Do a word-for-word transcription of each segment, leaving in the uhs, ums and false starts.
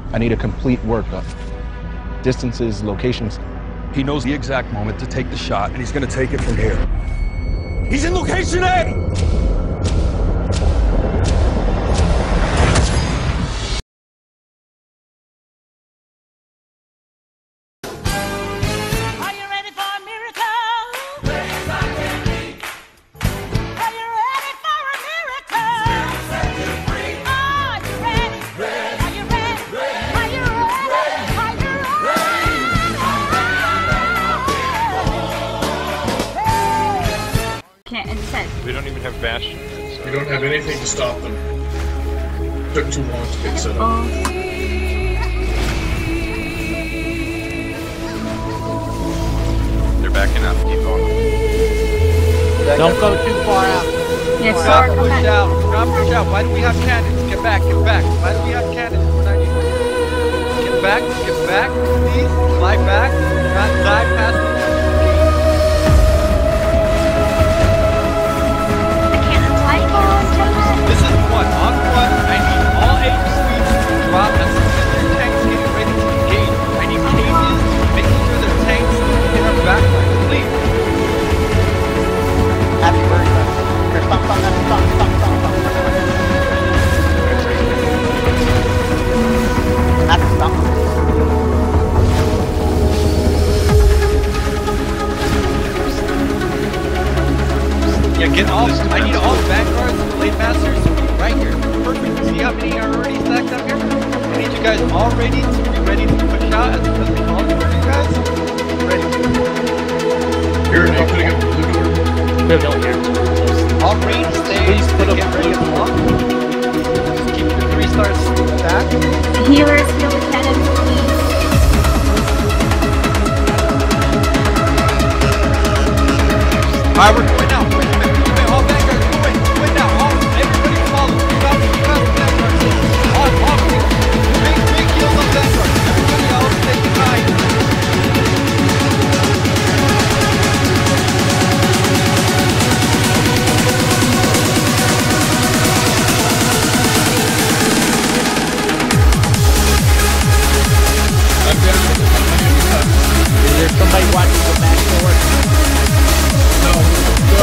I need a complete workup. Distances, locations. He knows the exact moment to take the shot, and he's gonna take it from here. He's in location A! We don't even have Bastion. So. We don't have anything to stop them. It took too long to get set up. Oh. They're backing up. Keep going. Don't go too far out. Yes, sir. Stop push out. Stop push out. Why do we have cannons? Get back. Get back. Why do we have cannons? We're not using. Get back. Get back. Please. Slide back. Not slide past. This is what, on one, I need all eight suites to drop as soon as their tanks getting ready to engage. I need cages, making sure their tanks hit our backline, please. Happy birthday. Here, stop, stop, stop, stop, stop, stop, stop. Happy, stop. Yeah, get all, I need all the vanguards and the late masters right here. Perfect. See how many are already stacked up here? I need you guys all ready to be ready to push out as soon as we call for you guys. Ready. Here, now putting up the blue door. We have no here. All ready to stay. Please put up get ready to block. Just keep the three stars stacked. Healers, heal the cannons, please. Alright, we're going now. Wait a minute. Wait, all vanguards, go in. Go in now. All, everybody follow. You got, you got the vanguards. All, all, big, big heals on vanguards. Everybody else take the nine. I'm down. Is there somebody watching the back door? No, go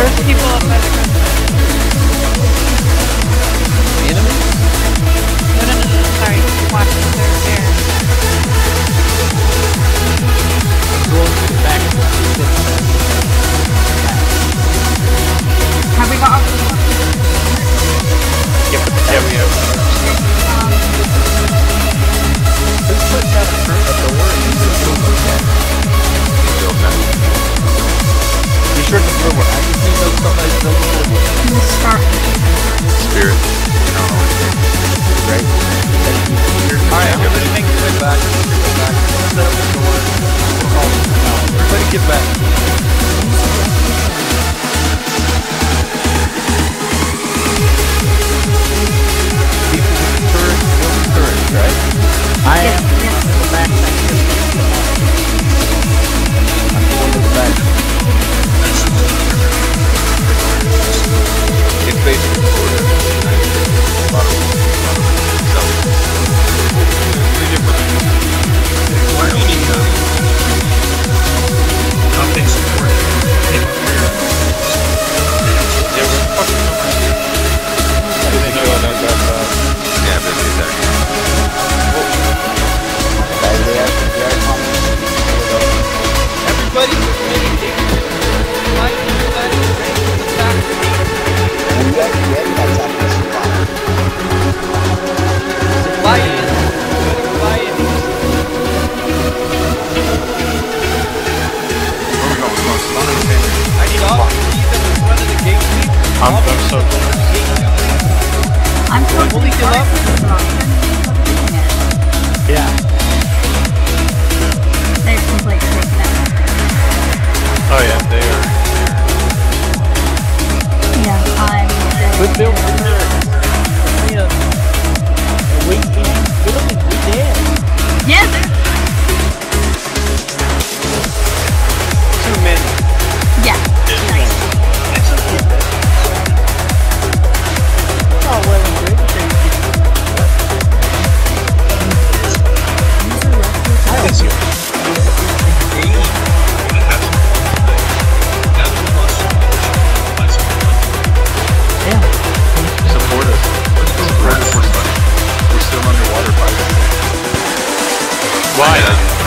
Why?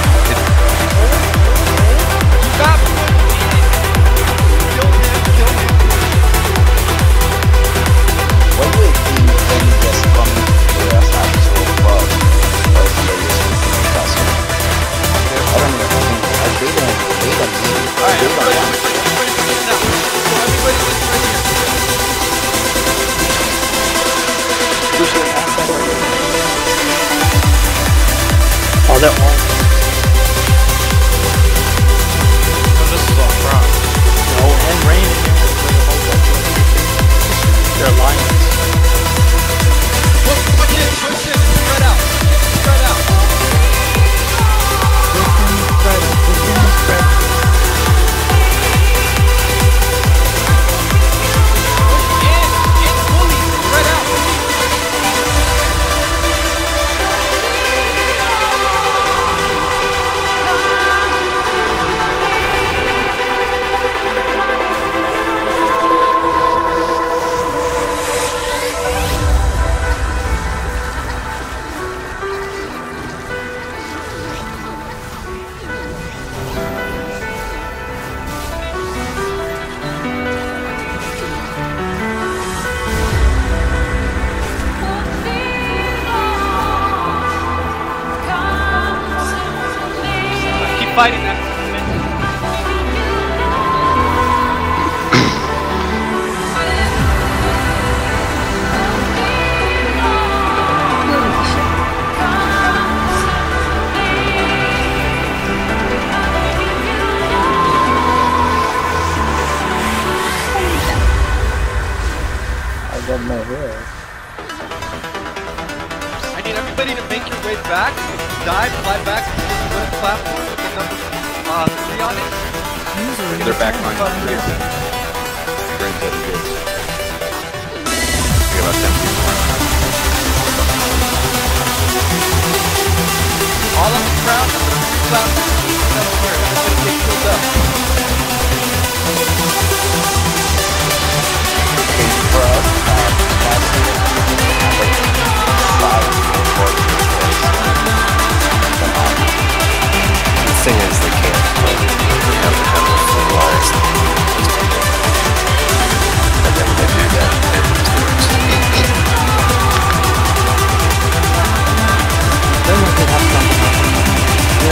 Stop! Kill him, kill him. When you think when you just come to your side to above, or if you're using the castle. I don't know, I think they don't, they don't need it. Alright, They everybody, don't want everybody, everybody, everybody now. So everybody listen right here. push your ass back. Oh, that one. Oh, this is all front. No, and rain in there for the whole bunch of they're lions. Push, push in, push in, spread out. Spread out. Push in, spread, push in, spread. Push in, in fully, spread out. Keep fighting that. I got my hair. I need everybody to make your way back. Dive, fly back to this wooden platform with the number uh, three on it. They're back on three. Great that it is. We got about ten people. All on the ground, and the three platforms. That's where everybody get killed up. Okay, bro. Uh, that's it. Five, four, The thing is, they can't play. They have to have a full lives. And then they do that, they lose theirs. Then we could have something. yeah,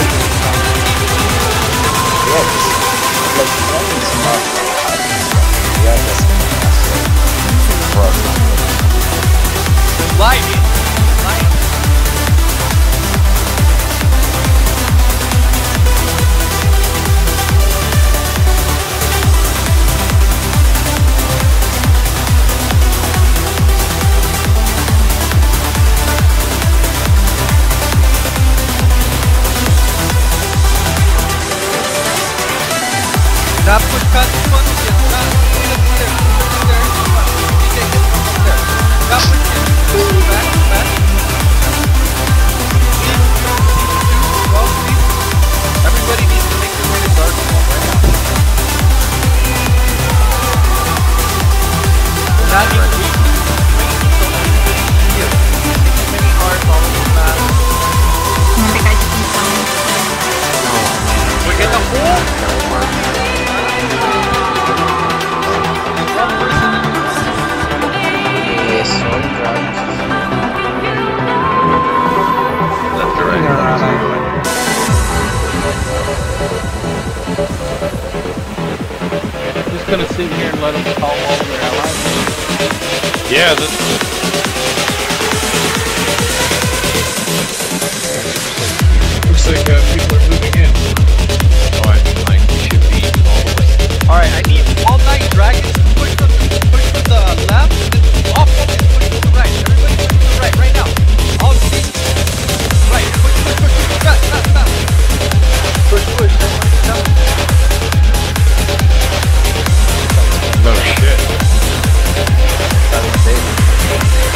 just like that is not yeah, that's problem. Lightning. Lightning. Now push past the funnel again. Now push it there. Push it there. D J, get from up there. Now push it. Back, back. Please, please, well, please. Everybody needs to make their way to dark wall right now. That means we need to wait until everybody is here. Take as many hearts, all of them back. I think I just need some. We get the whole. Yes, sorry, drugs. Left or right? Just gonna sit here and let them call all their allies. Yeah, this Looks like uh, people are moving in. oh, I mean, like, we should be all the way. Alright, I need all nine dragons to push from, push from the left, and all focus push to the right. Everybody push to the right, right now. All team. Right, push, push, push, push, fast, fast, fast. Push, push, everybody down. No shit. That's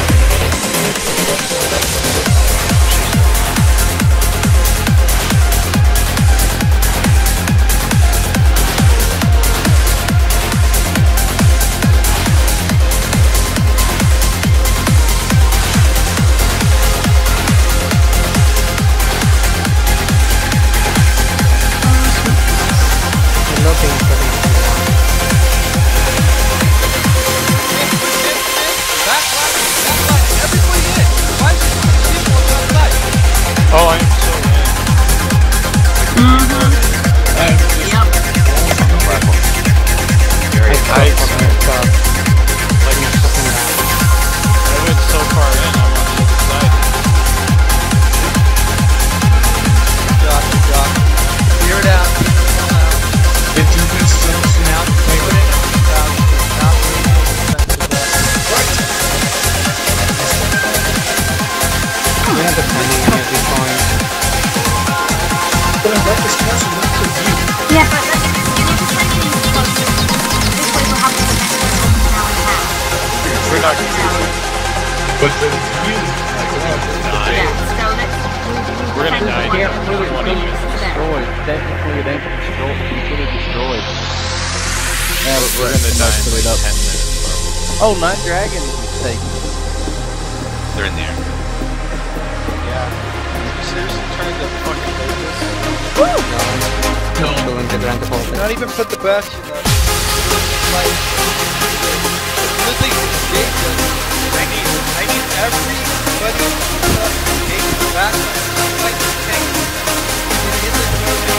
But the view, like, Yeah, so let's move. We're gonna die. Can't really One of you. destroyed. Technically, it ain't destroyed. Completely destroyed. We're, we're gonna die in like ten minutes, bro. Oh, Night Dragon is taken. They're in there. Yeah. Seriously trying to fucking do this? no, Not even put the bastion on. Like, this thing gave us. I need, I need everybody to engage the back. Like the tank. In the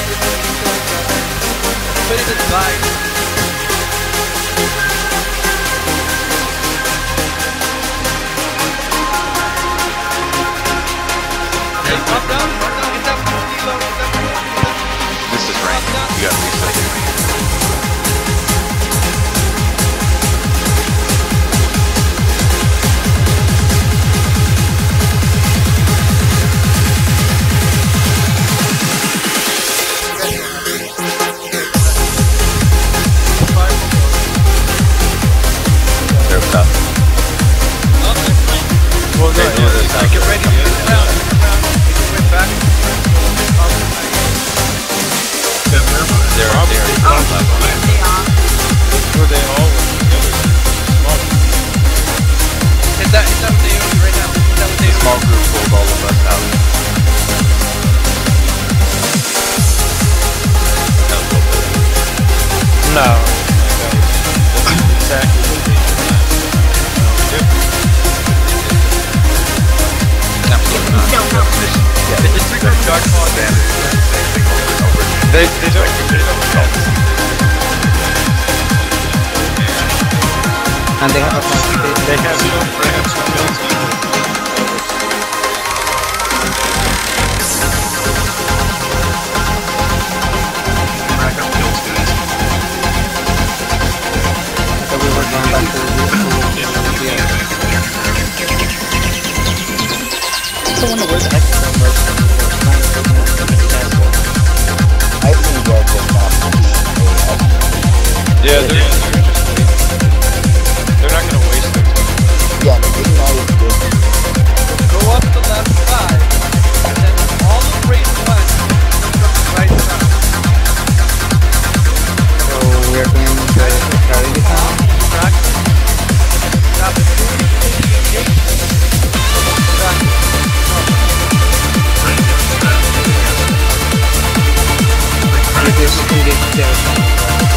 put it inside. Hey, calm down, calm down. Hit that kilo, hit that kilo. This is rain. You gotta reset your rain. They're up. Well, They do this like, get ready to move around, move around, make your way back. yeah, never mind. They're up there. Oh, yes, they are. Where they all went together. Hit that, hit that with the A O E right now. Hit that with the A O E. Small group pulled all of us out. That was a little bit. No. Exactly what they Absolutely not. Don't know. Yeah, they just took dark ball damage. Same thing over and over. They, they don't, they don't help. And they have a concentrate. They have no friends. Rack up kills, guys. So we were going back to the yeah. I wonder where the heck is that person? I think they're just not. Yeah, they're, they're just they're not gonna waste their time. Yeah, the big guy is good. Go up the left side, and then all the race ones from the right side. So we're going to carry the town. Track. Now the two engage. Track. If there's a good there.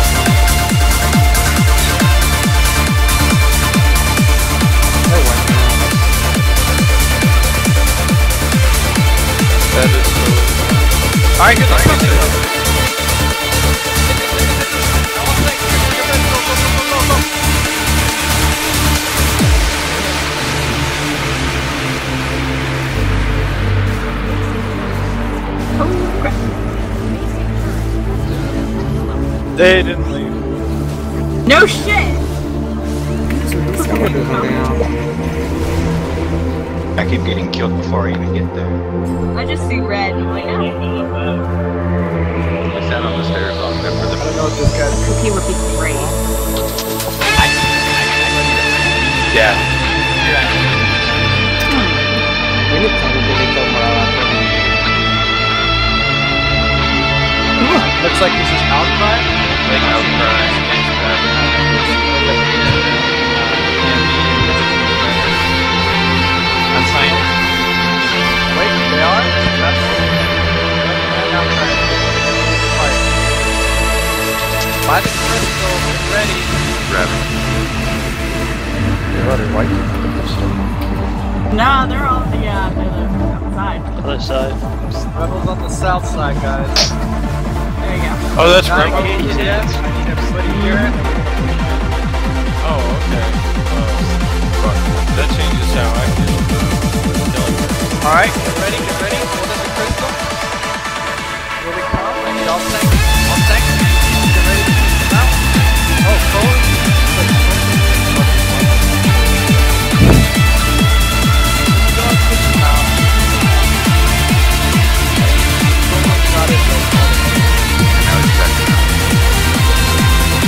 That is so. Alright, good luck. Go, go, go, go, go. Oh, crap. They didn't leave. No shit! I keep getting killed before I even get there. I just see red and I'm like, oh. I sat on the stairs on there for the. I don't know if this guy's Cookie would be great. Yeah. We need to really go for our looks like this is outcry. Like outcry. I'm fine. Wait, they are? That's outcry. Right. By the crystal, get ready. Grab it. They're already white. No, they're all, yeah, they're outside. Other side. Rebels on the south side, guys. There you go. Oh, that's Not right. engaged yet. I need everybody here. Oh, okay. Oh, fuck. That changes how I feel. Alright, get ready, get ready. Hold up the crystal. Here we come. I need all tanks. All tanks. Get ready to push them out. Oh, forward.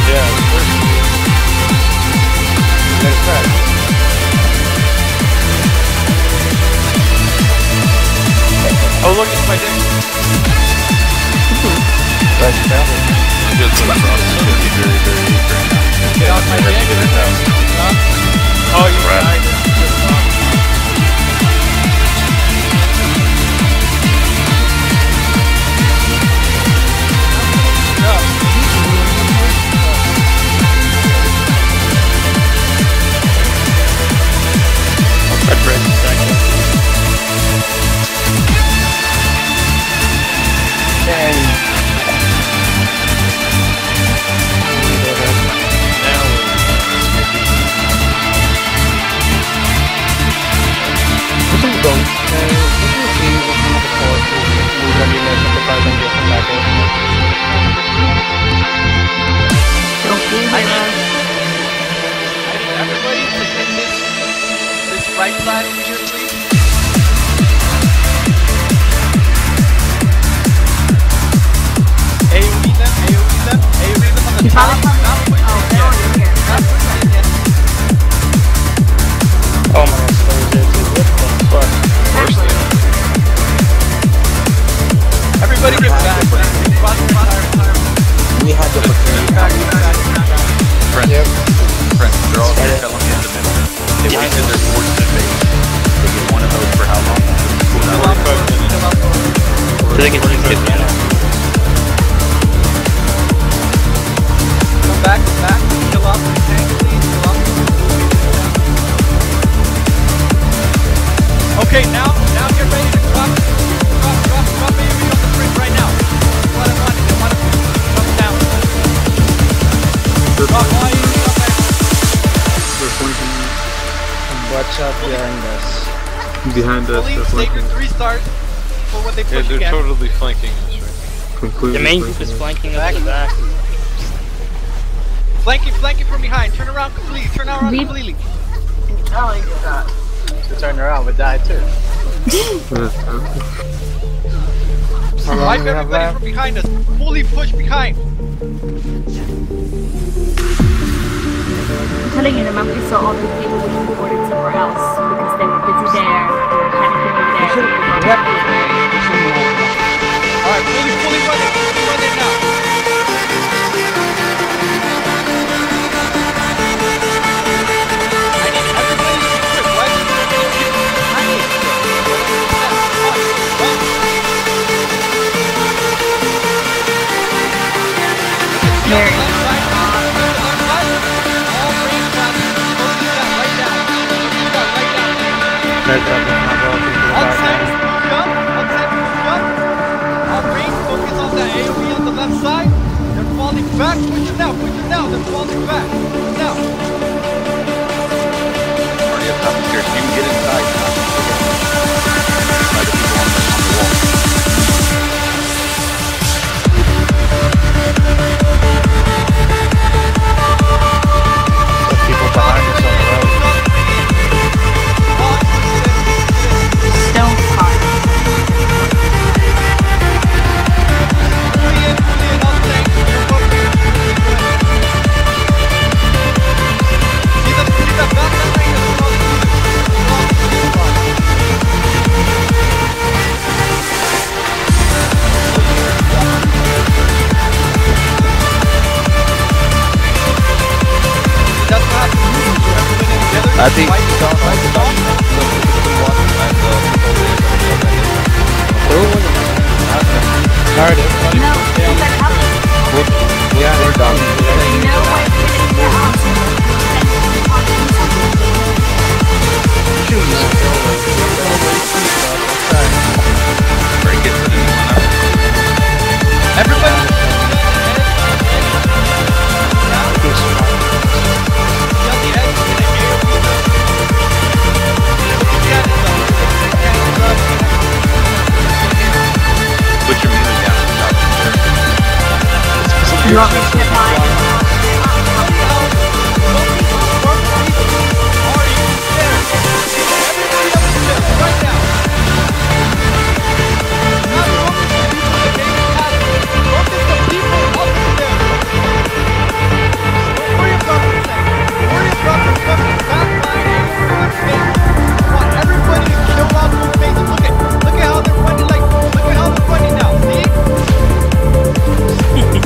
Yeah, Good for the frost. It's gonna be very, very weak right now. Get off my Have to dick. get it down. Oh, you Right. died. Red bread second. Now This is going. Uh, this will see what's on the court. We're going to be there for five and get back in. Don't be I there. need, I need everybody to hit this, this right side over here, please. AoE them, AoE them, AoE them on the You top. probably come Not pushing, Oh, they're yeah. already here. Not pushing, yeah. Oh my god, so is it? What the fuck? Actually, Everybody get back. Cross, cross, cross. We had the opportunity. Back, back, back. Friends, friends, they're all here. Tell them to the minute. They wasted their forces in base. They get one of those for how long? Cool Chill down. out, bro. Chill out, bro. So they can just get me out. Come back, come back. Chill out. Tank, please. Chill out. Okay, now, now get ready to drop, drop, drop, drop AoE on the bridge right now. That's what I wanted. I want to drop down. Drop all AoE, drop Watch out behind us. Behind us, Please they're save your flanking. three stars for when they Yeah, push they're again. totally flanking us right Completely The main group is flanking. flanking us to the back. Flanking, flanking from behind. Turn around completely. Turn around We- completely. oh, I did that. To turn around, we die too. Wipe everybody from behind us. Fully push behind. I'm telling you, the map we saw all the people we reported somewhere else because they were busy there, they were panicking over there. Alright, fully, fully run it. Fully run it now. I need everybody to be quick. Why is everybody I need Mary. Back, push it now, push it now, they're falling back. Now. Already up top of the stairs. You can get inside now. By the people on the, on the wall. The people behind us on the road. Don't talk. I think don't like the dog. Alright, No, you better help me. yeah, they're done. No way to get in your house. Break it for the new one up. Everybody. Put your music down and stop You want me to get mine? Look at how they're running, like, look at how they're running now, see?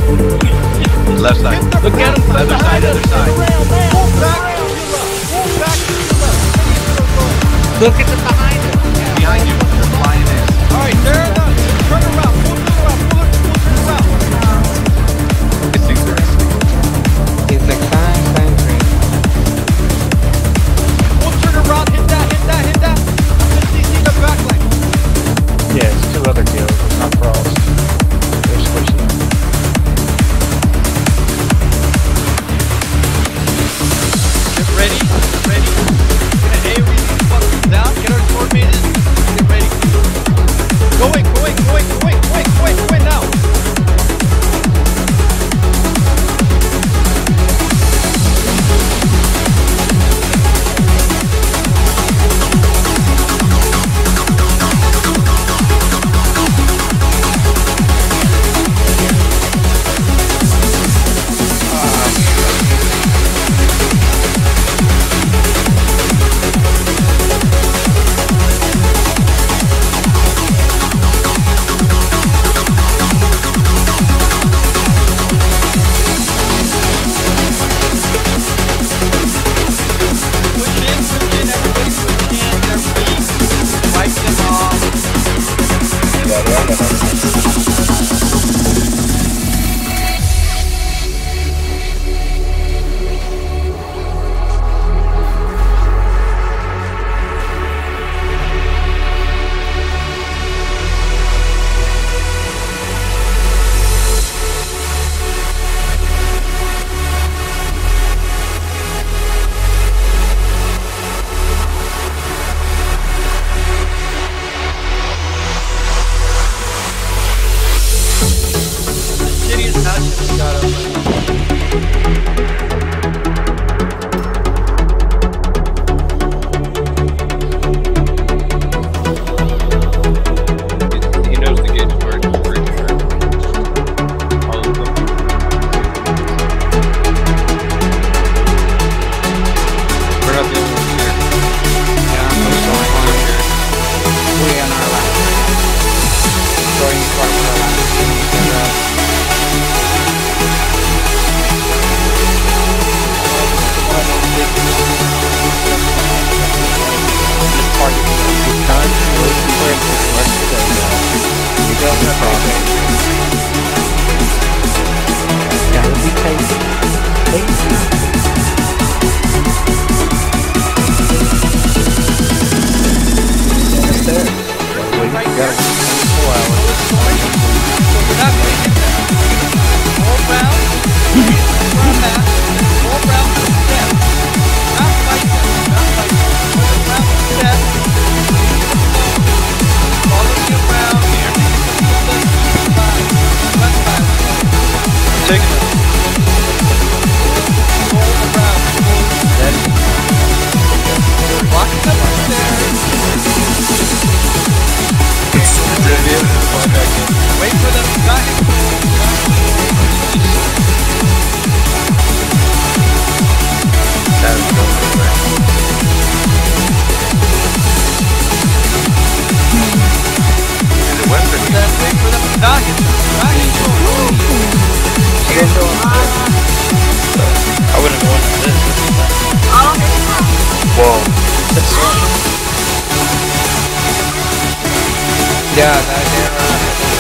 Yeah, that they're uh,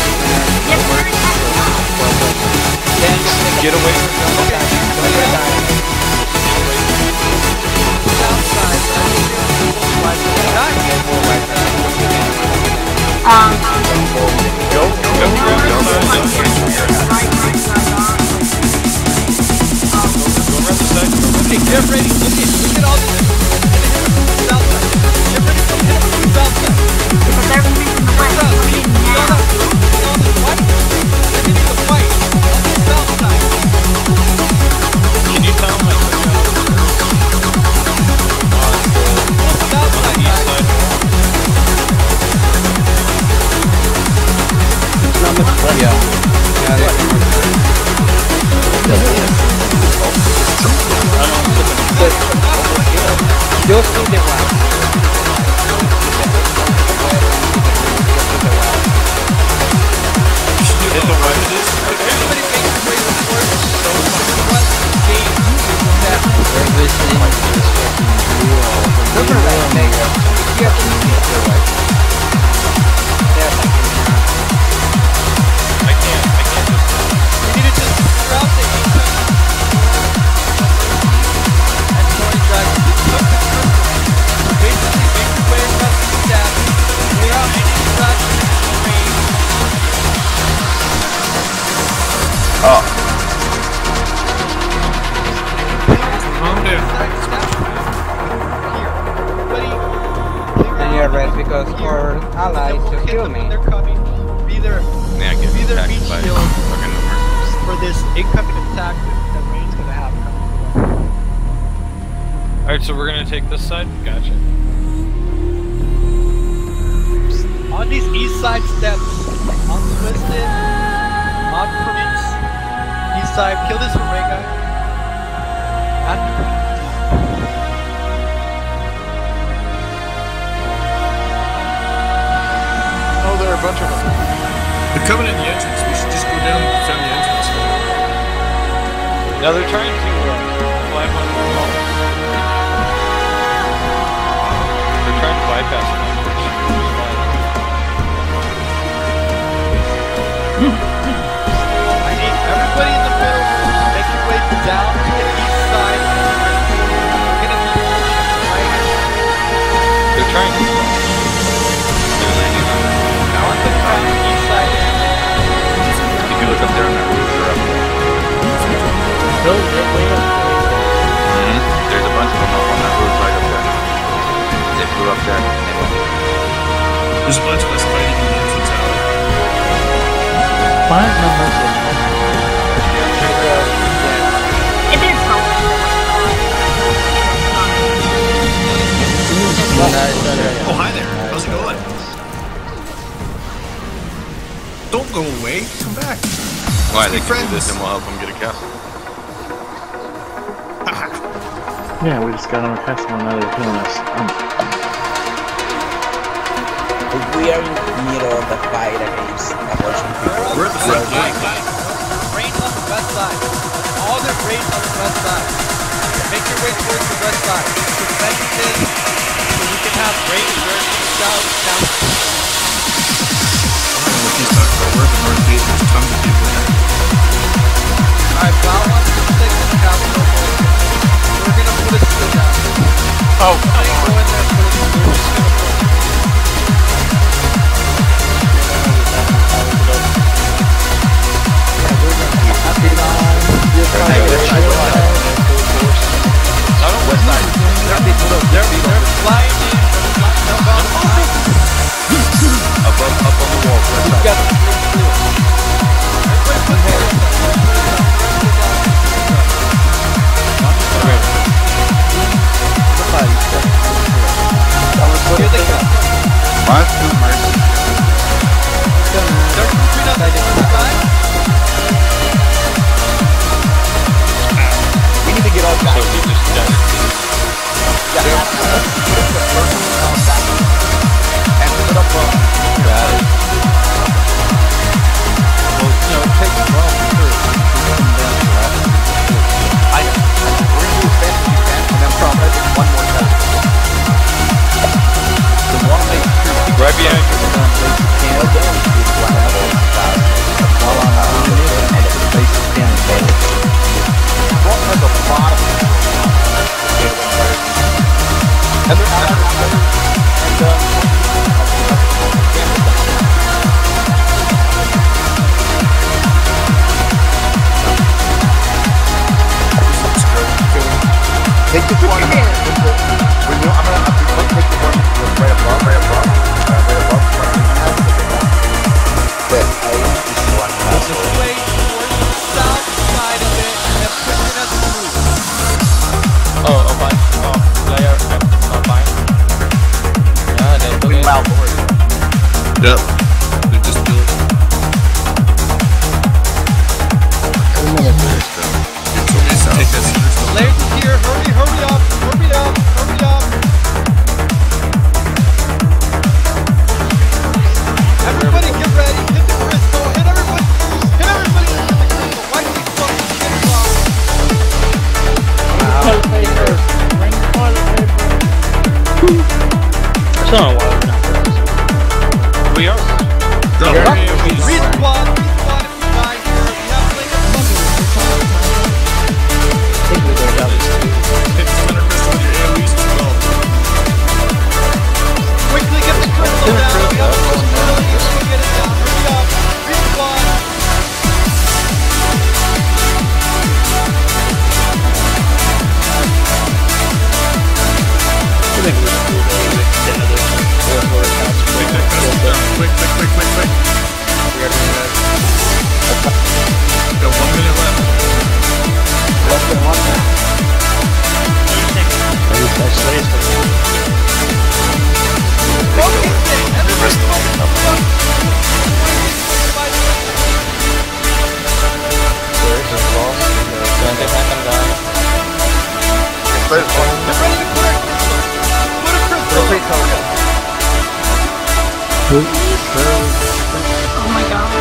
Get away from them. Um, Go, go, go, go, go, go around the side. Okay, get ready. Look at, look at all this. South side. Get ready to hit from the south side. because everything's in the way. South, see? See all that blue? See all this white? They're hitting the white. On the south side. Can you tell them like on On the south the side, east guys. side? yeah, yeah, you'll see the white. Hit the white it is? Everybody makes the way forward. So what game is that? They're listening to this fucking duo. They're gonna like make up. You have to see the white. They're like in there. I can't, I can't just... You need to just figure out the game. And Tony Dragon. Look at the basically make your way across the staff. Clear out any distractions in the range. Oh. And you're right because for allies to kill me. They're coming. Be there. Yeah, get Be there attacked beach by shield fucking numbers. for this incoming attack that, that Rain's gonna have coming. Alright, so we're gonna take this side? Gotcha. On these east side steps, on Twisted, on Prince, east side, kill this Ray guy. After Oh, there are a bunch of them. They're coming in the entrance. We should just go down and defend the entrance. Now they're trying to uh, fly on the wall. They're trying to bypass it. I need everybody in the middle. Make your way down to the east side. We're gonna need right here. They're trying to. They're landing on the Now on the front east side. If you look up there on that roof, they're up there. Build it way up. Mm-hmm. There's a bunch of them up on that roof right up there. They flew up there and they went. There's a bunch of us fighting in the entrance alley. Five numbers in. If there's hope. Oh, hi there. How's it going? Don't go away. Come back. Why, they be can do friends. this and we'll help them get a castle. Yeah, we just got on a castle and now they're killing us. Um, We are in the middle of the fight against a bunch of people. We're at the front gate. Rains on the west side. All the rains on the west side. Make your way towards the west side. Prevent this so we can have rain where south down. I don't know what he's talking about. We're at the north gate. There's tons of people here. Alright, Val wants to stick to the castle. We're gonna put it to the castle. Oh, Go in there and put it to the castle. West side. They're, they're flying in. Above, up on the wall. West We've side. got the three clear. Everybody put their Here they come. Mine's too mercy. They're moving up the side. We need to get all So we just got it. Yeah, and put up uh, Got it. Well, you know, it takes a while for sure. We're going down to that. I know. We're gonna do as fast as we can, and then probably one more time. So we wanna make sure people Right behind you. can go down to this one level fast. While on the and the places can go. Won't have a lot of and they're out and um take this one. When you, I'm gonna have to take the one right above, right above, uh, right above. But I use this one. This is way towards the south side of it and pushing us through. oh, oh, fine. Oh, layer. Oh, fine. Yeah, they took it. Loud board. Yep. They just do it. It's okay, so take that center stone. Layers is here. Hurry, hurry up. Hurry up. Hurry up. Everybody get ready. Hit the crystal. Hit everybody. Hit everybody. Hit the crystal. Why do you fucking shit wrong? toilet paper. Bring the toilet paper. It's not a while we're not for us. We are. Go. Respawn. Respawn if you die here. We have plenty of fucking I think we're going down this too. Hit the center crystal with your AoEs as well. quickly get the crystal down. We have to push early. Quickly get it down. Hurry up. Respawn. I think we're going to do it extend another four more accounts. Take that crystal down. Quick, quick, quick, quick, quick. We are doing that. Got one minute left. Less than one minute. Focus it. Everybody focus on the fuck. Where's the boss? Don't they have them die? Get ready to put a crystal. Put a crystal. Oh my god.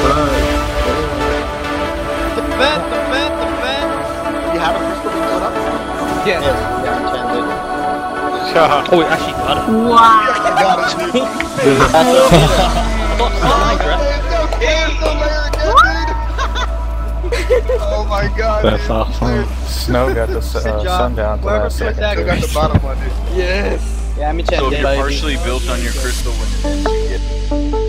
The vent, the vent, the vent. You have a crystal to put up? Yes. Oh, we actually got it. Wow. Got it. I thought it was nice, right? It's okay. It's a layer again. my god. That's awesome. Snow got the uh, sundown to Whoever last put second. that too. got the bottom one, dude. Yes. Yeah, me check So if that, you're baby. partially built on your crystal when you get